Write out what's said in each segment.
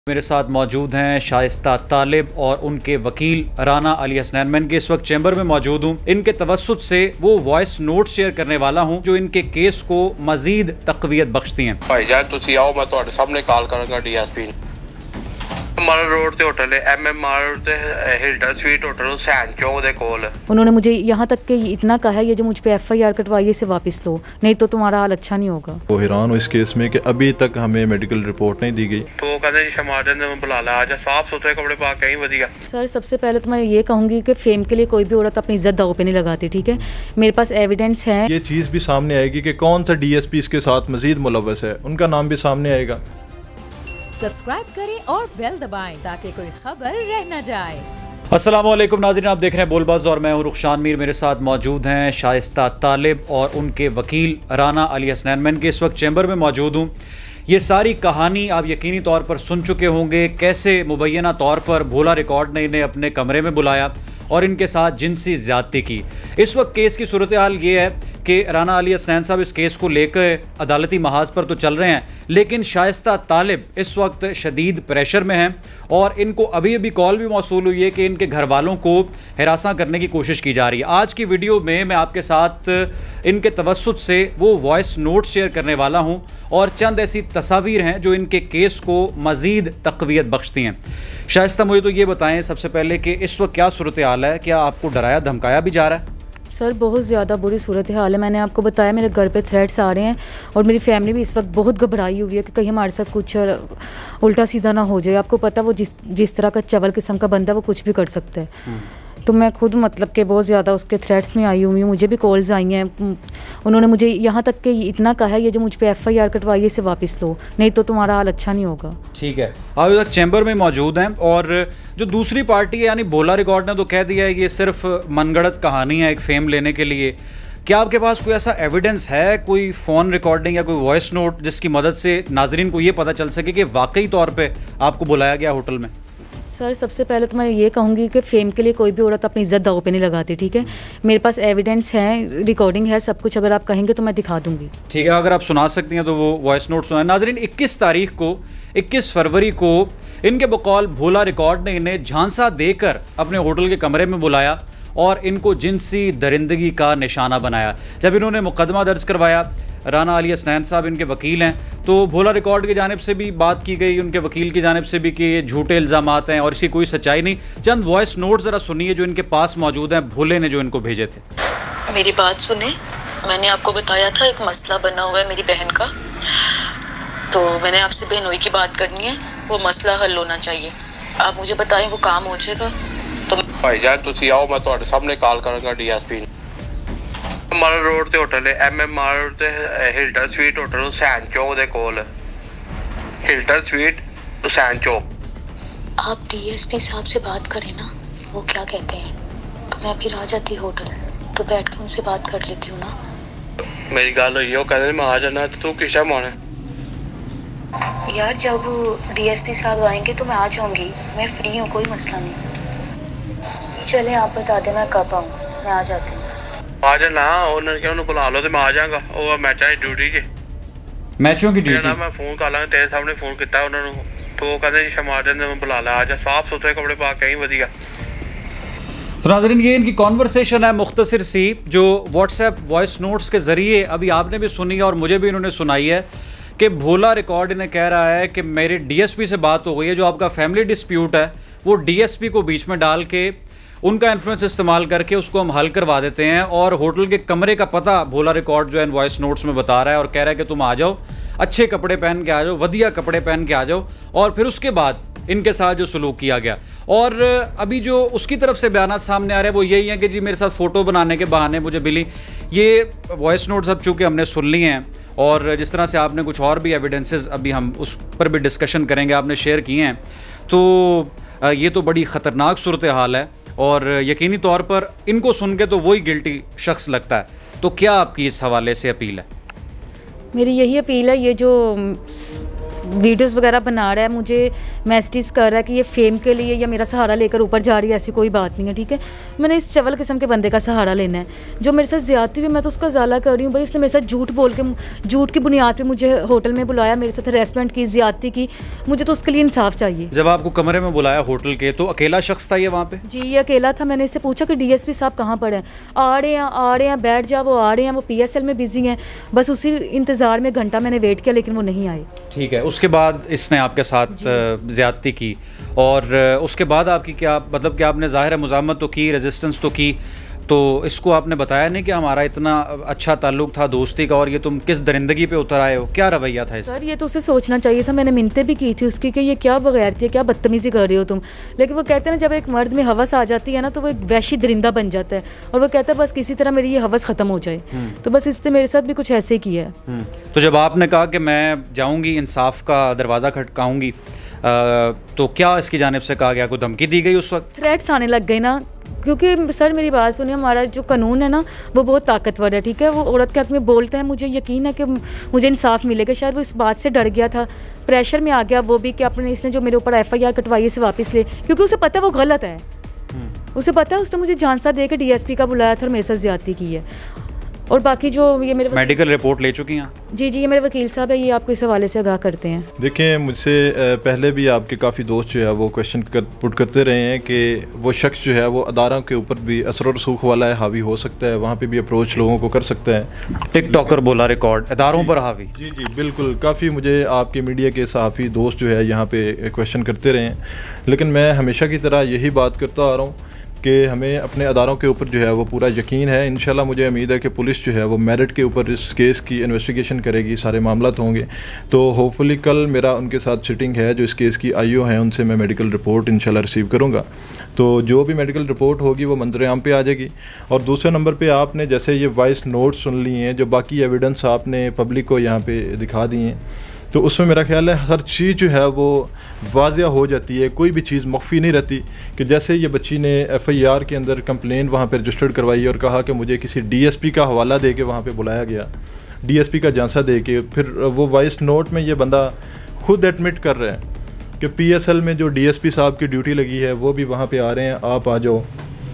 मेरे साथ मौजूद हैं शाइस्ता तालिब और उनके वकील राना अली हसनैन। मैं इनके इस वक्त चैम्बर में मौजूद हूँ। इनके तवस्सुत से वो वॉइस नोट शेयर करने वाला हूँ जो इनके केस को मजीद तक़वियत बख्शती हैं। भाईजान तुसी आओ, मैं तुहाडे सामने कॉल करांगा डीएसपी माल रोड ते होटल है एमएमआर ते Hilton suite hotel Hussain Chowk दे कोल। उन्होंने मुझे यहाँ तक कि इतना कहा है ये जो मुझ पे एफआईआर कटवाई है इसे वापस लो, नहीं तो तुम्हारा हाल अच्छा नहीं होगा। वो हैरान हो इस केस में कि अभी तक हमें मेडिकल रिपोर्ट नहीं दी गई। तो कहते शमाजन ने बुला ला, आज साफ सुथरे कपड़े पा के ही वधिया। सर सबसे पहले तो मैं ये कहूँगी कि फेम के लिए कोई भी औरत अपनी इज्जत दांव पे नहीं लगाती, ठीक है। मेरे पास एविडेंस है। ये चीज़ भी सामने आएगी कि कौन सा डीएसपी इसके साथ मजीद मुलव्वस है, उनका नाम भी सामने आएगा। सब्सक्राइब करें और बेल दबाएं ताकि कोई खबर रह न जाए। अस्सलामुअलैकुम नाज़रीन, आप देख रहे हैं बोलबाज़ और मैं हूं रुखशान मीर। मेरे साथ मौजूद हैं शाइस्ता तालिब और उनके वकील राना अली हसनैन। मैं इनके इस वक्त चैम्बर में मौजूद हूं। ये सारी कहानी आप यकीनी तौर पर सुन चुके होंगे, कैसे मुबैना तौर पर भोला रिकॉर्ड ने इन्हें अपने कमरे में बुलाया और इनके साथ जिनसी ज़्यादती की। इस वक्त केस की सूरत हाल ये है कि राना अली हसनैन साहब इस केस को लेकर अदालती महाज पर तो चल रहे हैं, लेकिन शाइस्ता तालिब इस वक्त शदीद प्रेशर में हैं और इनको अभी अभी कॉल भी मौसूल हुई है कि इनके घर वालों को हिरासा करने की कोशिश की जा रही है। आज की वीडियो में मैं आपके साथ इनके तवस्सुत से वो वॉइस नोट शेयर करने वाला हूँ और चंद ऐसी तस्वीर हैं जो इनके केस को मज़ीद तक़वियत बख्शती हैं। शाइस्ता मुझे तो ये बताएं सबसे पहले कि इस वक्त क्या सूरत हाल है, क्या आपको डराया धमकाया भी जा रहा है? सर बहुत ज़्यादा बुरी सूरत हाल है। मैंने आपको बताया मेरे घर पे थ्रेट्स आ रहे हैं और मेरी फैमिली भी इस वक्त बहुत घबराई हुई है कि कहीं हमारे साथ कुछ उल्टा सीधा ना हो जाए। आपको पता वो जिस तरह का चवल किस्म का बंदा वो कुछ भी कर सकता है। तो मैं खुद मतलब कि बहुत ज़्यादा उसके थ्रेट्स में आई हुई हूँ। मुझे भी कॉल्स आई हैं। उन्होंने मुझे यहाँ तक कि इतना कहा है ये जो मुझ पे एफआईआर कटवाई है इसे वापस लो, नहीं तो तुम्हारा हाल अच्छा नहीं होगा। ठीक है, आप इधर चैम्बर में मौजूद हैं और जो दूसरी पार्टी है यानी भोला रिकॉर्ड ने तो कह दिया है ये सिर्फ मनगढ़ंत कहानी है एक फेम लेने के लिए। क्या आपके पास कोई ऐसा एविडेंस है, कोई फ़ोन रिकॉर्डिंग या कोई वॉइस नोट जिसकी मदद से नाजरीन को ये पता चल सके कि वाकई तौर पर आपको बुलाया गया होटल में? सर सबसे पहले तो मैं ये कहूँगी कि फेम के लिए कोई भी औरत अपनी इज्जत दांव पे नहीं लगाती, ठीक है। मेरे पास एविडेंस है, रिकॉर्डिंग है, सब कुछ। अगर आप कहेंगे तो मैं दिखा दूंगी। ठीक है, अगर आप सुना सकती हैं तो वो वॉइस नोट सुनाए। नाजरीन 21 फरवरी को इनके बकौल भोला रिकॉर्ड ने इन्हें झांसा देकर अपने होटल के कमरे में बुलाया और इनको जिनसी दरिंदगी का निशाना बनाया। जब इन्होंने मुकदमा दर्ज करवाया, राना अली हसनैन साहब इनके वकील हैं, तो भोला रिकॉर्ड की जानिब से भी बात की गई, उनके वकील की जानिब से भी कि ये झूठे इल्ज़ामात हैं और इसकी कोई सच्चाई नहीं। चंद वॉइस नोट ज़रा सुनिए जो इनके पास मौजूद हैं, भोले ने जो इनको भेजे थे। मेरी बात सुने, मैंने आपको बताया था एक मसला बना हुआ है मेरी बहन का, तो मैंने आपसे बहनोई की बात करनी है, वो मसला हल होना चाहिए। आप मुझे बताएं वो काम हो जाएगा तो। भाईजान तुसी आओ, मैं तुहाडे सामने कॉल करांगा डीएसपी माल रोड ते होटल है एमएमआर ते Hilton suite hotel Hussain Chowk दे कोल। Hilton suite Hussain Chowk. आप डीएसपी साहब से बात करें ना, वो क्या कहते हैं, तो मैं फिर आ जाती होटल, तो बैठ के उनसे बात कर लेती हूँ ना। मेरी गल हुई है, कहते मैं आ जाना, तो तू किस टाइम आना? यार जब डीएसपी साहब आएंगे तो मैं आ जाऊंगी, मैं फ्री हूँ, कोई मसला नहीं। चले आप बता दें मैं कब आऊँ, मैं आ जाती हूँ। आ जाना, उन्होंने क्या उन्हें बुला लो तो मैं आ जाऊंगा। वो मैचा की ड्यूटी के मैचों की ड्यूटी मैं फोन कर लांगा, तेरे सामने फोन किया उन्होंने, तो वो कहते शमाजन ने बुला ला, आज साफ सुथरे कपड़े पा के ही वधिया। तो नाज़रीन ये इनकी कॉन्वर्सेशन है मुख्तसर सी, जो व्हाट्सएप वॉइस नोट्स के ज़रिए अभी आपने भी सुनी है और मुझे भी इन्होंने सुनाई है कि भोला रिकॉर्ड इन्हें कह रहा है कि मेरे डीएसपी से बात हो गई है, जो आपका फैमिली डिस्प्यूट है वो डीएसपी को बीच में डाल के उनका इन्फ्लुएंस इस्तेमाल करके उसको हम हल करवा देते हैं और होटल के कमरे का पता भोला रिकॉर्ड जो है वॉइस नोट्स में बता रहा है और कह रहा है कि तुम आ जाओ, अच्छे कपड़े पहन के आ जाओ, वधिया कपड़े पहन के आ जाओ, और फिर उसके बाद इनके साथ जो सलूक किया गया। और अभी जो उसकी तरफ से बयान सामने आ रहे हैं वो यही है कि जी मेरे साथ फ़ोटो बनाने के बहाने मुझे मिली। ये वॉइस नोट्स अब चूँकि हमने सुन लिए हैं और जिस तरह से आपने कुछ और भी एविडेंसेस अभी हम उस पर भी डिस्कशन करेंगे आपने शेयर किए हैं, तो ये तो बड़ी ख़तरनाक सूरत हाल है और यकीनी तौर पर इनको सुन के तो वही गिल्टी शख्स लगता है। तो क्या आपकी इस हवाले से अपील है? मेरी यही अपील है, ये जो वीडियोस वगैरह बना रहा है, मुझे मैसेज कर रहा है कि ये फेम के लिए या मेरा सहारा लेकर ऊपर जा रही है, ऐसी कोई बात नहीं है, ठीक है। मैंने इस चवल किस्म के बंदे का सहारा लेना है। जो मेरे साथ ज़्यादती हुई मैं तो उसका ज़ाला कर रही हूँ भाई। इसने मेरे साथ झूठ बोल के, झूठ की बुनियाद पर मुझे होटल में बुलाया, मेरे साथ हरेसमेंट की, ज़्यादती की। मुझे तो उसके लिए इंसाफ चाहिए। जब आपको कमरे में बुलाया होटल के, तो अकेला शख्स था ये वहाँ पे? जी, ये अकेला था। मैंने इससे पूछा कि DSP साहब कहाँ पर हैं? आ रहे हैं, बैठ जा। वो आ रहे हैं, वो PSL में बिजी हैं। बस उसी इंतज़ार में घंटा मैंने वेट किया, लेकिन वो नहीं आए। ठीक है। उसके बाद इसने आपके साथ ज़्यादती की, और उसके बाद आपकी क्या, मतलब कि आपने ज़ाहिर है मुज़ाहमत तो की, रेजिस्टेंस तो की, तो इसको आपने बताया नहीं कि हमारा इतना अच्छा ताल्लुक़ था दोस्ती का और ये तुम किस दरिंदगी पे उतर आए हो? क्या रवैया था इसका? सर ये तो उसे सोचना चाहिए था। मैंने मिन्नतें भी की थी उसकी कि ये क्या बगैरती है, क्या बदतमीज़ी कर रही हो तुम। लेकिन वो कहते हैं ना, जब एक मर्द में हवस आ जाती है ना, तो वो एक वैशी दरिंदा बन जाता है, और वो कहता है बस किसी तरह मेरी ये हवस ख़त्म हो जाए। तो बस इसने मेरे साथ भी कुछ ऐसे ही किया है। तो जब आपने कहा कि मैं जाऊँगी, इंसाफ का दरवाज़ा खटकाऊँगी, तो क्या इसकी जानिब से कहा गया? कोई धमकी दी गई उस वक्त? थ्रेट्स आने लग गए ना, क्योंकि सर मेरी बात सुनिए, हमारा जो कानून है ना वो बहुत ताकतवर है, ठीक है। वो औरत के हक़ में बोलता है। मुझे यकीन है कि मुझे इंसाफ मिलेगा। शायद वो इस बात से डर गया था, प्रेशर में आ गया वो भी, कि अपने इसने जो मेरे ऊपर FIR कटवाई है इसे वापस ले, क्योंकि उसे पता है वो गलत है। उसे पता है उसने मुझे झांसा दे के DSP का बुलाया था और मेरे साथ ज़्यादती की है। और बाकी जो ये मेरे मेडिकल रिपोर्ट ले चुकी हैं? जी, ये मेरे वकील साहब है, ये आपको इस हवाले से आगाह करते हैं। देखिए, मुझसे पहले भी आपके काफ़ी दोस्त जो है वो क्वेश्चन पुट करते रहे हैं कि वो शख्स जो है वो अदारों के ऊपर भी असर और रसूख वाला है, हावी हो सकता है, वहाँ पे भी अप्रोच लोगों को कर सकता है। टिकटॉकर बोला रिकॉर्ड, अदारों पर हावी। जी बिल्कुल। काफ़ी मुझे आपके मीडिया के सहाफ़ी दोस्त जो है यहाँ पे क्वेश्चन करते रहे हैं, लेकिन मैं हमेशा की तरह यही बात करता आ रहा हूँ कि हमें अपने अदारों के ऊपर जो है वो पूरा यकीन है। इंशाल्लाह मुझे उम्मीद है कि पुलिस जो है वो मेरिट के ऊपर इस केस की इन्वेस्टिगेशन करेगी, सारे मामलात होंगे। तो होपफुली कल मेरा उनके साथ सिटिंग है, जो इस केस की IO हैं, उनसे मैं मेडिकल रिपोर्ट इंशाल्लाह रिसीव करूँगा। तो जो भी मेडिकल रिपोर्ट होगी वो मंजर आम पे आ जाएगी। और दूसरे नंबर पर आपने जैसे ये वॉइस नोट सुन लिए हैं, जो बाकी एविडेंस आपने पब्लिक को यहाँ पर दिखा दी हैं, तो उसमें मेरा ख्याल है हर चीज़ जो है वो वाज़िया हो जाती है, कोई भी चीज़ मख्फी नहीं रहती। कि जैसे ये बच्ची ने FIR के अंदर कंप्लेन वहाँ पर रजिस्टर्ड करवाई और कहा कि मुझे किसी DSP का हवाला दे के वहाँ पर बुलाया गया, DSP का झांसा दे के, फिर वो वॉइस नोट में ये बंदा खुद एडमिट कर रहा है कि PSL में जो DSP साहब की ड्यूटी लगी है वो भी वहाँ पर आ रहे हैं, आप आ जाओ।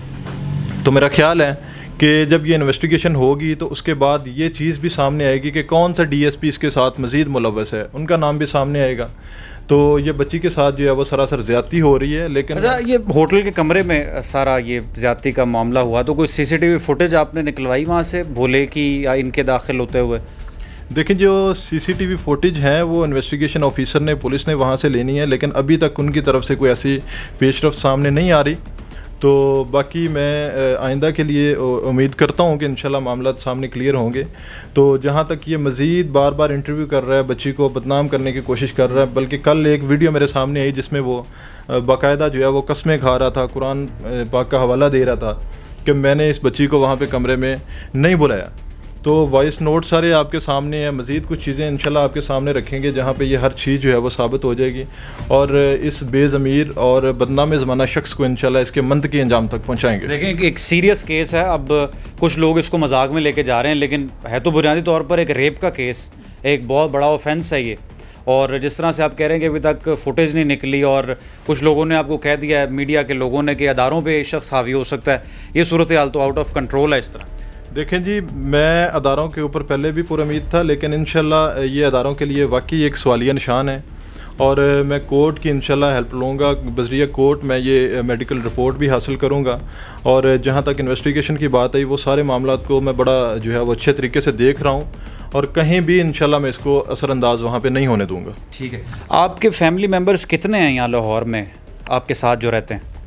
तो मेरा ख्याल है कि जब ये इन्वेस्टिगेशन होगी तो उसके बाद ये चीज़ भी सामने आएगी कि कौन सा DSP इसके साथ मज़ीद मुलव्वस है, उनका नाम भी सामने आएगा। तो ये बच्ची के साथ जो है वो सरासर ज़्यादती हो रही है। लेकिन अच्छा, ये होटल के कमरे में सारा ये ज़्यादती का मामला हुआ, तो कोई CCTV फुटेज आपने निकलवाई वहाँ से भोले की या इनके दाखिल होते हुए? देखिए, जो CCTV फुटेज हैं वो इन्वेस्टिगेशन ऑफिसर ने, पुलिस ने वहाँ से लेनी है, लेकिन अभी तक उनकी तरफ से कोई ऐसी पेशरफ्त सामने नहीं आ रही। तो बाकी मैं आइंदा के लिए उम्मीद करता हूँ कि इंशाल्लाह मामला सामने क्लियर होंगे। तो जहाँ तक ये मज़ीद बार बार इंटरव्यू कर रहा है, बच्ची को बदनाम करने की कोशिश कर रहा है, बल्कि कल एक वीडियो मेरे सामने आई जिसमें वो बाकायदा जो है वो कस्में खा रहा था, कुरान पाक का हवाला दे रहा था कि मैंने इस बच्ची को वहाँ पे कमरे में नहीं बुलाया। तो वॉइस नोट सारे आपके सामने हैं, मज़ीद कुछ चीज़ें इंशाल्लाह आपके सामने रखेंगे जहाँ पे ये हर चीज़ जो है वो साबित हो जाएगी, और इस बेज़मीर और बदनाम ज़माना शख्स को इंशाल्लाह इसके मंतकी अंजाम तक पहुँचाएँगे। देखें, एक सीरियस केस है। अब कुछ लोग इसको मजाक में लेके जा रहे हैं, लेकिन है तो बुनियादी तौर पर एक रेप का केस, एक बहुत बड़ा ऑफेंस है ये। और जिस तरह से आप कह रहे हैं कि अभी तक फुटेज नहीं निकली, और कुछ लोगों ने आपको कह दिया है, मीडिया के लोगों ने, कि अदारों पे शख्स हावी हो सकता है, ये सूरत हाल तो आउट ऑफ कंट्रोल है इस तरह। देखें जी, मैं अदारों के ऊपर पहले भी पूरा उम्मीद था, लेकिन इंशाल्लाह ये अदारों के लिए वाकई एक सवालिया निशान है, और मैं कोर्ट की इंशाल्लाह हेल्प लूँगा। बज़रिया कोर्ट मैं ये मेडिकल रिपोर्ट भी हासिल करूँगा, और जहाँ तक इन्वेस्टिगेशन की बात आई, वो सारे मामलात को मैं बड़ा जो है वो अच्छे तरीके से देख रहा हूँ, और कहीं भी इंशाल्लाह मैं इसको असरअंदाज वहाँ पे नहीं होने दूँगा। ठीक है। आपके फैमिली मेम्बर्स कितने हैं यहाँ लाहौर में आपके साथ जो रहते हैं?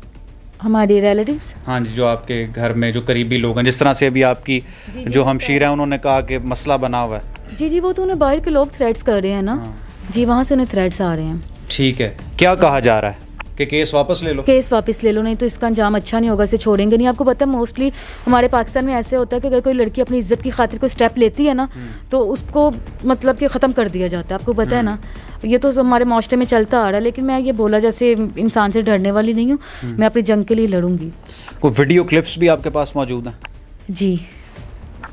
हमारे रिलेटिव्स? हाँ जी, जो आपके घर में जो करीबी लोग हैं, जिस तरह से अभी आपकी जो हमशीर हैं उन्होंने कहा कि मसला बना हुआ है। जी, वो तो उन्हें बाहर के लोग थ्रेट्स कर रहे हैं ना। जी, वहाँ से उन्हें थ्रेट्स आ रहे हैं। ठीक है। क्या कहा जा रहा है कि केस वापस ले लो? केस वापस ले लो, नहीं तो इसका अंजाम अच्छा नहीं होगा, इसे छोड़ेंगे नहीं। आपको पता है मोस्टली हमारे पाकिस्तान में ऐसे होता है कि अगर कोई लड़की अपनी इज्जत की खातिर कोई स्टेप लेती है ना, तो उसको मतलब कि ख़त्म कर दिया जाता है। आपको पता है ना, ये तो हमारे माशरे में चलता आ रहा है। लेकिन मैं ये बोला जैसे इंसान से डरने वाली नहीं हूँ, मैं अपनी जंग के लिए लड़ूंगी। कोई वीडियो क्लिप्स भी आपके पास मौजूद हैं? जी,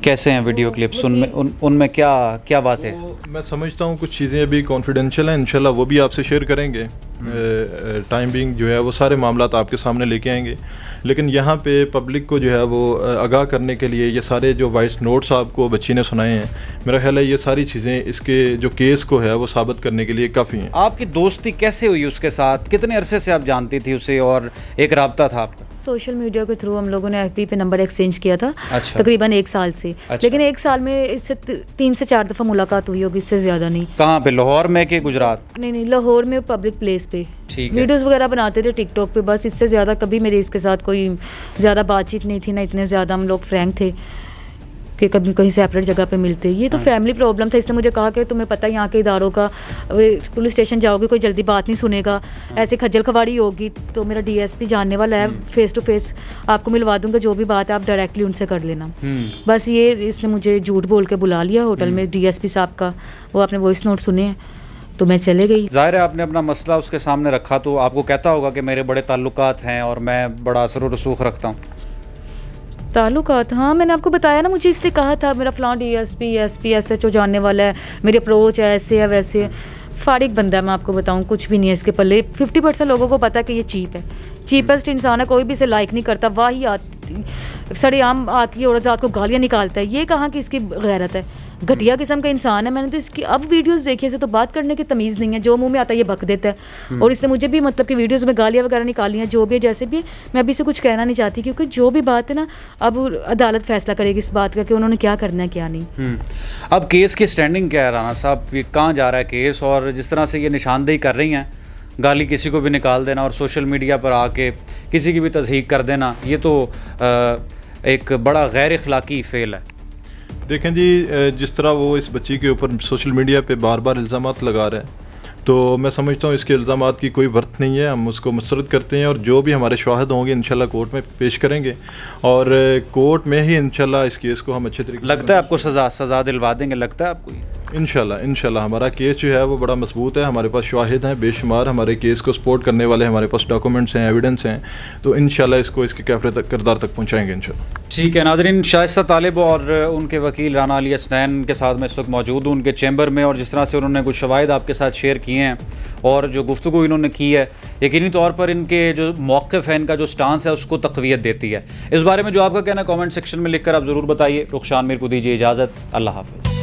कैसे हैं वीडियो क्लिप्स, उनमें क्या क्या बात है? मैं समझता हूँ कुछ चीज़ें अभी कॉन्फिडेंशियल हैं, इंशाल्लाह वो भी आपसे शेयर करेंगे। टाइम बिंग जो है वो सारे मामलात आपके सामने लेके आएंगे, लेकिन यहाँ पे पब्लिक को जो है वो आगाह करने के लिए ये सारे जो वॉइस नोट्स आपको बच्ची ने सुनाए हैं, मेरा ख्याल है ये सारी चीज़ें इसके जो केस को है वो साबित करने के लिए काफ़ी हैं। आपकी दोस्ती कैसे हुई उसके साथ, कितने अरसे से आप जानती थी उसे और एक राब्ता था आपका? सोशल मीडिया के थ्रू हम लोगों ने FB पे नंबर एक्सचेंज किया था। अच्छा। तकरीबन 1 साल से। अच्छा। लेकिन 1 साल में इससे 3 से 4 दफ़ा मुलाकात हुई होगी, इससे ज़्यादा नहीं। कहाँ पे, लाहौर में कि गुजरात? नहीं, लाहौर में पब्लिक प्लेस पे। ठीक है। वीडियोज़ वगैरह बनाते थे टिकटॉक पे, बस इससे ज़्यादा कभी मेरे इसके साथ कोई ज़्यादा बातचीत नहीं थी, ना इतने ज़्यादा हम लोग फ्रैंक थे कि कभी कहीं सेपरेट जगह पे मिलते। ये तो फैमिली प्रॉब्लम था, इसने मुझे कहा कि तुम्हें पता है यहाँ के इदारों का, पुलिस स्टेशन जाओगे कोई जल्दी बात नहीं सुनेगा, ऐसे खज्जल खवारी होगी, तो मेरा DSP जानने वाला है, फेस टू फेस आपको मिलवा दूंगा, जो भी बात है आप डायरेक्टली उनसे कर लेना। बस ये इसने मुझे झूठ बोल के बुला लिया होटल में, DSP साहब का, वो आपने वॉइस नोट सुने हैं, तो मैं चले गई। ज़ाहिर है आपने अपना मसला उसके सामने रखा तो आपको कहता होगा कि मेरे बड़े ताल्लुकात हैं और मैं बड़ा असर व रसूख रखता हूँ। ताल्लुकात, हाँ मैंने आपको बताया ना, मुझे इसने कहा था मेरा फलां DSP SP SHO जानने वाला है, मेरी अप्रोच है ऐसे है वैसे है। फारिग बंदा है, मैं आपको बताऊँ कुछ भी नहीं है इसके पल्ले। 50% लोगों को पता है कि ये चीप है, चीपेस्ट इंसान है, कोई भी इसे लाइक नहीं करता। वाही सड़े आम आके औरत को गालियाँ निकालता है, ये कहाँ की इसकी गैरत है, घटिया किस्म का इंसान है। मैंने तो इसकी अब वीडियोस देखी, इसे तो बात करने की तमीज़ नहीं है, जो मुंह में आता है ये बक देता है। और इसने मुझे भी मतलब कि वीडियोस में गालियाँ वगैरह निकाली हैं, जो भी जैसे भी। मैं अभी से कुछ कहना नहीं चाहती, क्योंकि जो भी बात है ना, अब अदालत फैसला करेगी इस बात का कि उन्होंने क्या करना है क्या नहीं। अब केस की स्टैंडिंग क्या है राना साहब, ये कहाँ जा रहा है केस? और जिस तरह से ये निशानदेही कर रही हैं, गाली किसी को भी निकाल देना और सोशल मीडिया पर आके किसी की भी तस्दीक कर देना, ये तो एक बड़ा गैर अखलाकी फेल है। देखें जी, जिस तरह वो इस बच्ची के ऊपर सोशल मीडिया पे बार बार इल्ज़ामात लगा रहे हैं, तो मैं समझता हूँ इसके इल्ज़ामात की कोई वर्थ नहीं है। हम उसको मुस्तरद करते हैं और जो भी हमारे शवाहिद होंगे इंशाल्लाह कोर्ट में पेश करेंगे और कोर्ट में ही इंशाल्लाह इस केस को हम अच्छे तरीके से। लगता है आपको सज़ा दिलवा देंगे, लगता है आपको? इंशाल्लाह हमारा केस जो है वो बड़ा मजबूत है, हमारे पास शवाहिद हैं बेशुमार, हमारे केस को सपोर्ट करने वाले हमारे पास डॉक्यूमेंट्स हैं, एविडेंस हैं, तो इंशाल्लाह इसको इसके कैफरे किरदार तक पहुँचाएँगे इंशाल्लाह। ठीक है नाज़रीन, शाइस्ता तालिब और उनके वकील राना अली हसनैन के साथ मैं इस वक्त मौजूद हूँ उनके चैम्बर में, और जिस तरह से उन्होंने कुछ शवाहिद आपके साथ शेयर किए हैं और जो गुफ्तगू इन्होंने की है, यकीनी तौर पर इनके जो मौक़िफ़ है, इनका जो स्टांस है, उसको तक़वियत देती है। इस बारे में जो आपका कहना है कमेंट सेक्शन में लिखकर आप ज़रूर बताइए। रुखशान मीर को दीजिए इजाज़त, अल्लाह हाफ़िज़।